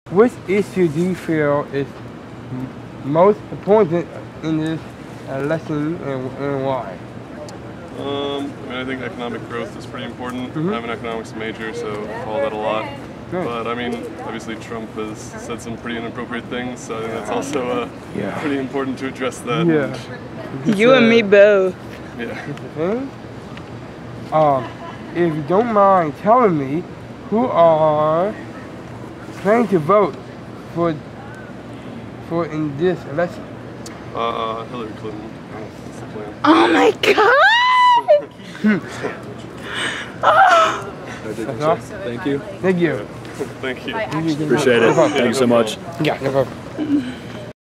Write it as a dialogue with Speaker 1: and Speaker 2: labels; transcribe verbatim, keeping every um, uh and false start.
Speaker 1: Which issue do you feel is most important in this uh, lesson, and, and why?
Speaker 2: Um, I mean, I think economic growth is pretty important.
Speaker 1: Mm-hmm.
Speaker 2: I'm an economics major, so I follow that a lot.
Speaker 1: Good.
Speaker 2: But I mean, obviously Trump has said some pretty inappropriate things, so I think that's also uh,
Speaker 1: Yeah.
Speaker 2: pretty important to address that.
Speaker 1: Yeah.
Speaker 3: You and me both.
Speaker 2: Yeah.
Speaker 1: Um, if you don't mind telling me who are planning to vote for for in this election.
Speaker 2: Uh, Hillary Clinton. That's the plan.
Speaker 3: Oh my god! Oh.
Speaker 1: That's all?
Speaker 4: Thank you.
Speaker 1: Thank you.
Speaker 2: Thank you.
Speaker 4: Appreciate it. Thank you so much.
Speaker 1: Yeah, no problem.